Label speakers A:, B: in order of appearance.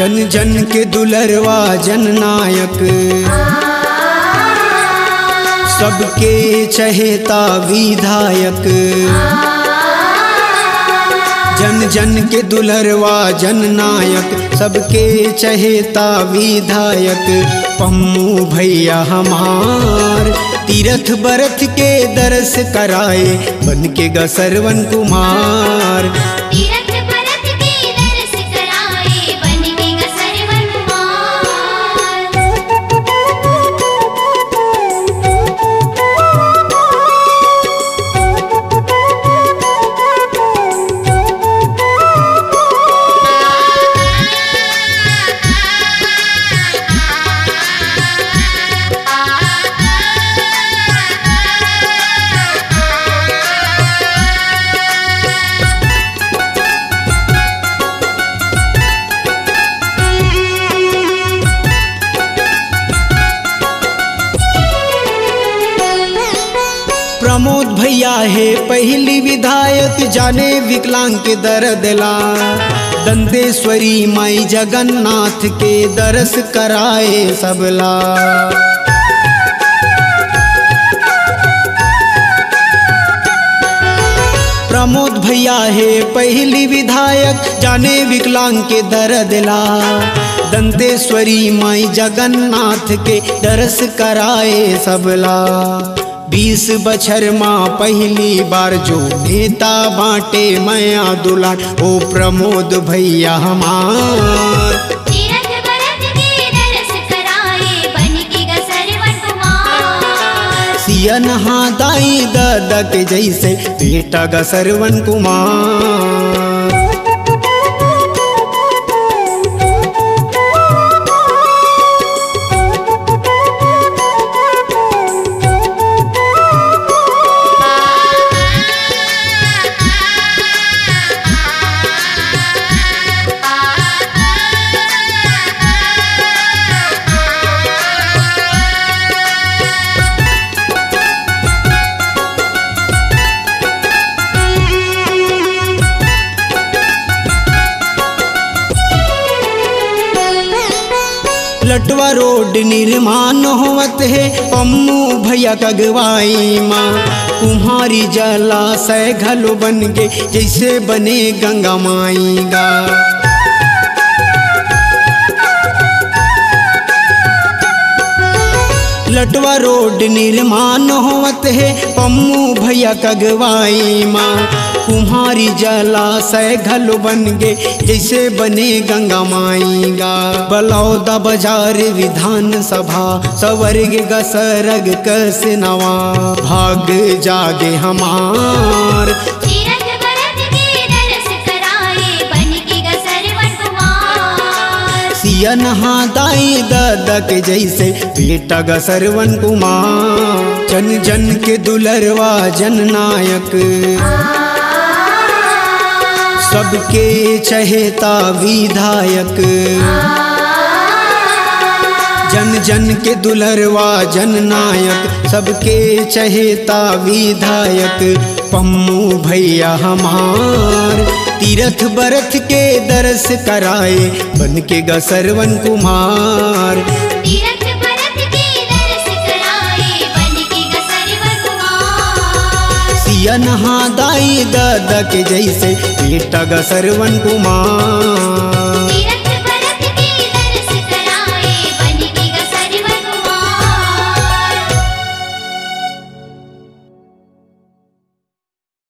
A: जन जन के दुलरवा जननायक, सबके चहेता विधायक। जन जन के दुलरवा जननायक, सबके चहेता विधायक। पम्मू भैया हमार तीरथ बरथ के दर्श कराए, बन के गा सरवन कुमार। प्रमोद भैया है पहली विधायक, जाने विकलांग के दर्द ला। दंतेश्वरी माई जगन्नाथ के दर्श कराए सबला। प्रमोद भैया है पहली विधायक, जाने विकलांग के दर्द ला। दंतेश्वरी माई जगन्नाथ के दर्श कराए सबला। 20 बछर माँ पहली बार जो नेता बांटे मया दुलार, ओ प्रमोद भैया हमार।
B: तीरथ बरथ के दर्श कराए, बन के गा सरवन कुमार।
A: सियन हादाई दादा के जैसे बेटा गा सरवन कुमार। लटवा रोड निर्माण होवत है, पम्मू भैया का अगवाई माँ। कुम्हारी जलाशय घलो बन के, जैसे बने गंगा माई गा। लटवा रोड निर्माण होवत है, पम्मू भैया का अगवाई माँ। कुम्हारी जलाशय घलो बन गे, जैसे बने गंगा माई गा। बलौदा बाजार विधान सभा, स्वर्ग गा सरग कस नवा। भाग जागे हमार,
B: तीरथ बरथ के दर्श कराए, बन के गा सरवन कुमार।
A: सियन हादाई दादा के जैसे बेटा गा सरवन कुमार। जन जन के दुलरवा जननायक, सबके चहेता विधायक। जन जन के दुलरवा जननायक, सबके चहेता विधायक। पम्मू भैया हमार तीरथ बरथ के दर्श कराए, बन के गा सरवन कुमार।
B: तीरथ बरथ के दर्श कराए, बन के गा सरवन कुमार।
A: सियन हादाई दादा के जैसे बेटा गा सरवन कुमार।